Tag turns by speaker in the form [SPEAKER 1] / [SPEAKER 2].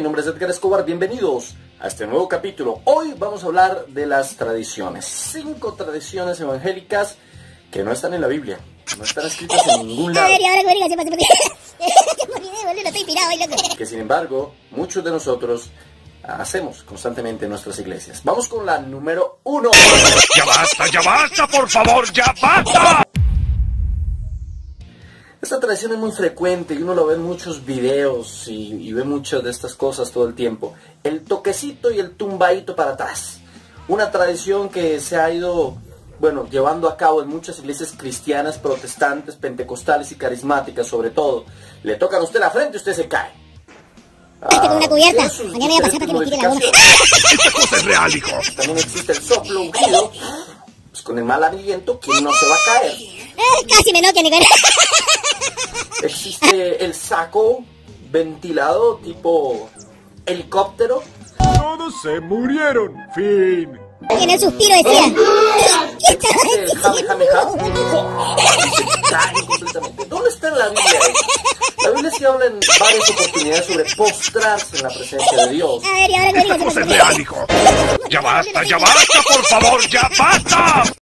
[SPEAKER 1] nombre es Edgar Escobar, bienvenidos a este nuevo capítulo. Hoy vamos a hablar de las tradiciones, 5 tradiciones evangélicas que no están en la Biblia, no están escritas en ningún lado. Que sin embargo, muchos de nosotros hacemos constantemente en nuestras iglesias. Vamos con la número 1.
[SPEAKER 2] Ya basta, por favor, ya basta.
[SPEAKER 1] Esta tradición es muy frecuente y uno lo ve en muchos videos y ve muchas de estas cosas todo el tiempo. El toquecito y el tumbadito para atrás. Una tradición que se ha ido, llevando a cabo en muchas iglesias cristianas, protestantes, pentecostales y carismáticas sobre todo. Le tocan a usted la frente y usted se cae.
[SPEAKER 3] Con una cubierta. Mañana voy a pasar para que me tire la boca.
[SPEAKER 2] Esta cosa es real, hijo.
[SPEAKER 1] También existe el soplo ungido. Pues con el mal aliento, ¿quién no se va a caer?
[SPEAKER 3] Casi me noquean, Nicolás.
[SPEAKER 1] Existe el saco ventilado tipo helicóptero.
[SPEAKER 2] Todos se murieron. Fin.
[SPEAKER 3] Y en el suspiro decía.
[SPEAKER 1] Existe el jame. Y se cae completamente. ¿Dónde está en la Biblia? La Biblia sí habla en varias oportunidades sobre postrarse en la presencia de Dios.
[SPEAKER 3] A ver, y ahora
[SPEAKER 2] Esta cosa es real, hijo. Ya basta, por favor, ya basta.